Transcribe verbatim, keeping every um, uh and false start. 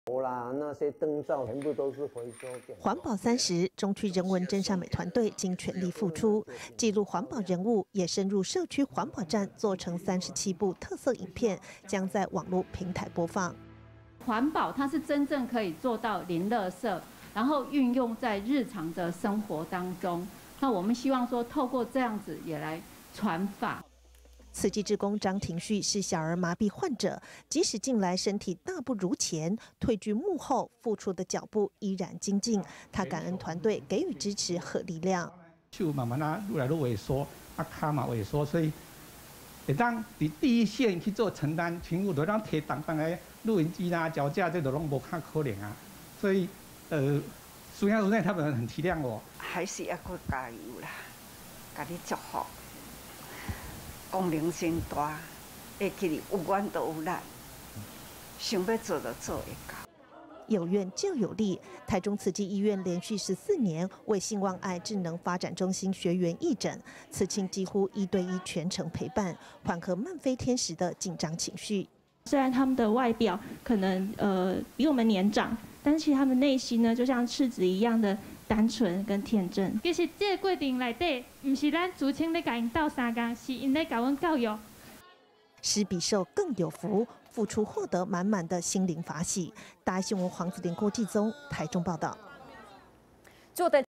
啦，那些灯罩全部都是回收掉。 环保三十，中区人文真善美团队尽全力付出，记录环保人物，也深入社区环保站，做成三十七部特色影片，将在网络平台播放。 环保它是真正可以做到零垃圾，然后运用在日常的生活当中。那我们希望说，透过这样子也来传法。 慈济志工张廷旭是小儿麻痹患者，即使近来身体大不如前，退居幕后，付出的脚步依然精进。他感恩团队给予支持和力量。 手慢慢啊，愈来愈萎缩，啊脚嘛萎缩，所以会当伫第一线去做承担，全部都当摕重重的录音机啦、脚架，这都拢无较可能啊。所以，呃，苏亚主任他们很体谅我， 还是要搁加油啦，甲你祝福。 功能真大，会记哩有缘都有力，想要做就做会到。 有愿就有力。台中慈济医院连续十四年为兴旺爱智能发展中心学员义诊，慈亲几乎一对一全程陪伴，缓和慢飞天时的紧张情绪。 虽然他们的外表可能呃比我们年长，但是其实他们内心呢，就像赤子一样的。 单纯跟天真， 其实这个过程内底，唔是咱自称咧甲因斗相共，是因咧甲阮教育。 施比受更有福，付出获得满满的心灵法喜。大爱新闻黄子玲、郭继宗台中报道。 就在。